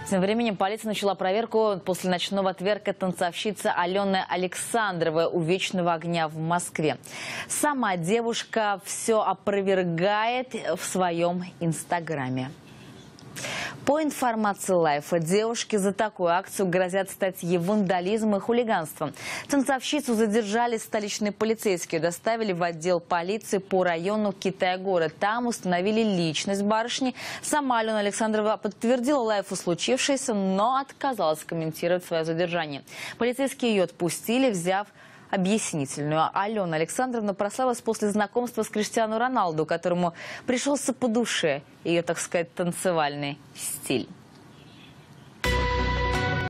Тем временем полиция начала проверку после ночного тверка танцовщицы Алены Александровой у Вечного огня в Москве. Сама девушка все опровергает в своем инстаграме. По информации Лайфа, девушке за такую акцию грозят статьи вандализма и хулиганством. Танцовщицу задержали столичные полицейские, доставили в отдел полиции по району Китай-город. Там установили личность барышни. Сама Алена Александрова подтвердила Лайфу случившееся, но отказалась комментировать свое задержание. Полицейские ее отпустили, взяв объяснительную. Алена Александровна прославилась после знакомства с Криштиану Роналду, которому пришелся по душе ее, так сказать, танцевальный стиль.